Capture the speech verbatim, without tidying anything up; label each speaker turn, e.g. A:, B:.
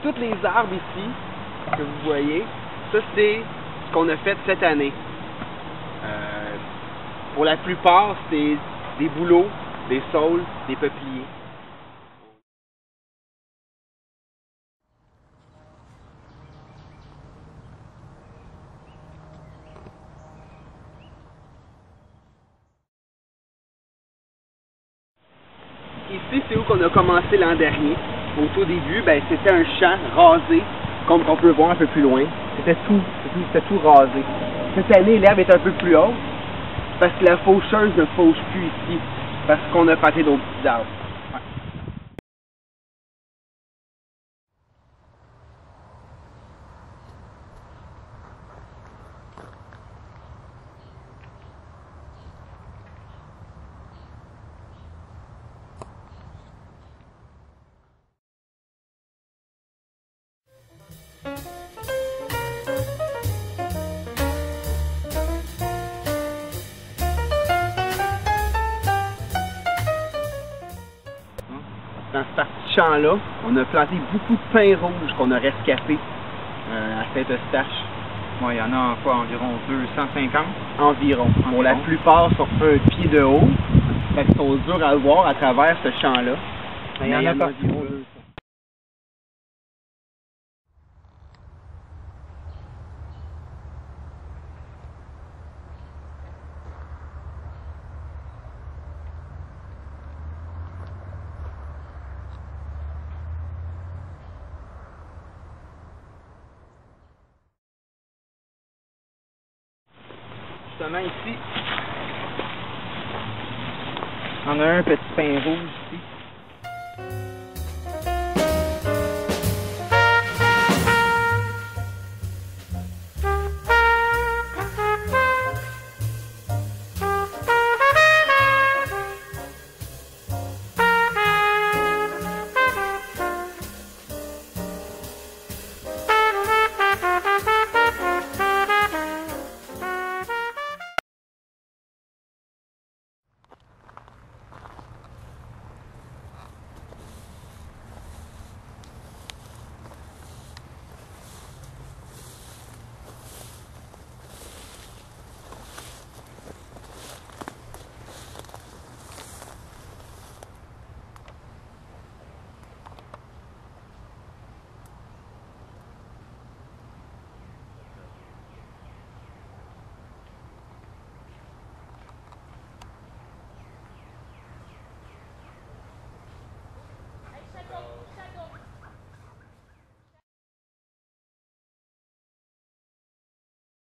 A: tous les arbres ici que vous voyez, ça c'est ce qu'on a fait cette année. Euh, pour la plupart, c'est des bouleaux, des saules, des peupliers. Ici, c'est où qu'on a commencé l'an dernier. Au tout début, ben, c'était un champ rasé, comme on peut voir un peu plus loin. C'était tout, c'était tout rasé. Cette année, l'herbe est un peu plus haute, parce que la faucheuse ne fauche plus ici, parce qu'on a planté d'autres petits arbres. Ouais. Dans ce petit champ-là, on a planté beaucoup de pins rouges qu'on a rescapés euh, à Saint-Eustache.
B: Bon, il y en a quoi, environ deux cent cinquante?
A: Environ. Bon, la plupart sont un pied de haut, fait qu'ils sont durs à voir à travers ce champ-là.
B: Mais il y en a pas environ
A: deux. Justement ici, on a un petit pin rouge ici.